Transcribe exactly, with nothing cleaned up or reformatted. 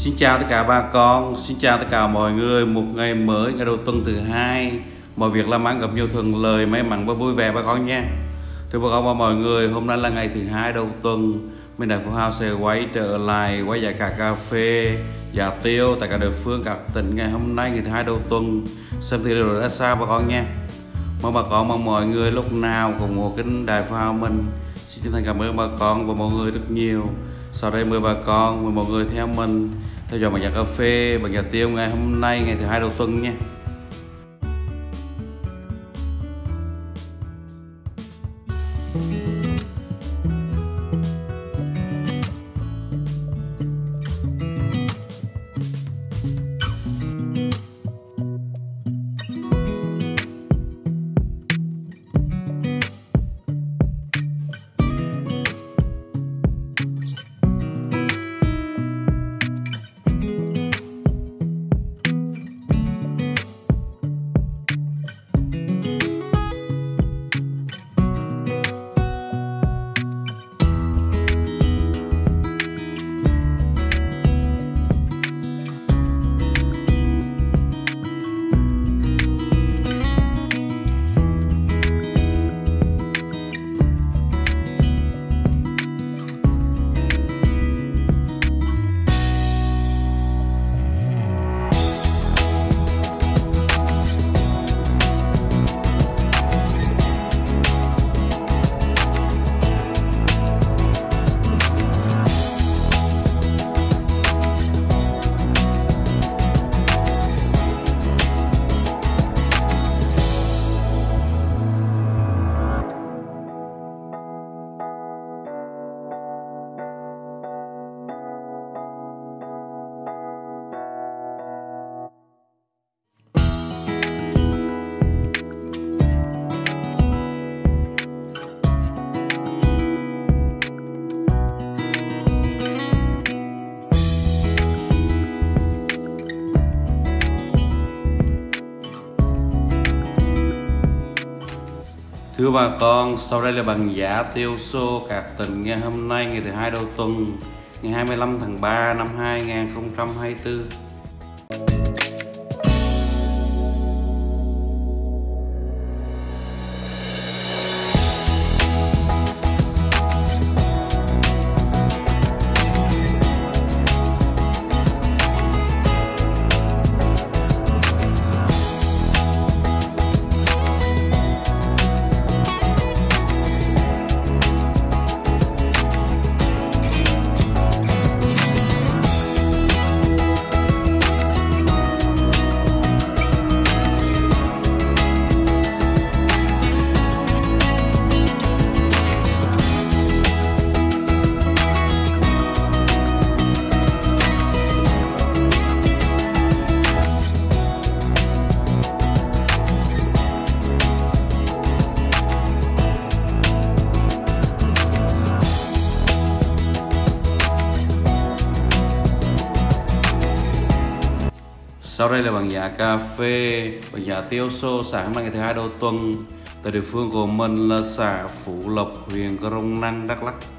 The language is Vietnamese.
Xin chào tất cả bà con, xin chào tất cả mọi người. Một ngày mới, ngày đầu tuần thứ hai, mọi việc làm ăn gặp nhiều thuận lợi, may mắn và vui vẻ bà con nha. Thưa bà con và mọi người, hôm nay là ngày thứ hai đầu tuần, mình Đại Phú Hào sẽ quay trở lại quay giá cả cà phê, giá tiêu tại các địa phương, các tỉnh ngày hôm nay ngày thứ hai đầu tuần. Xem thì đều ra sao bà con nha. Mong bà con, mong mọi người lúc nào cũng ủng hộ kênh Đại Phú Hào mình. Xin chân thành cảm ơn bà con và mọi người rất nhiều. Sau đây mời bà con, mời mọi người theo mình theo dõi bảng giá cà phê, bảng giá tiêu ngày hôm nay ngày thứ hai đầu tuần nha. Thưa bà con, sau đây là bảng giá tiêu xô các tỉnh ngày hôm nay ngày thứ hai đầu tuần, ngày hai mươi lăm tháng ba năm hai nghìn không trăm hai mươi tư. Sau đây là bảng giá cà phê, bảng giá tiêu xô sáng hôm nay ngày thứ hai đầu tuần tại địa phương của mình là xã Phú Lộc, huyện Crong Năng, Đắk Lắk.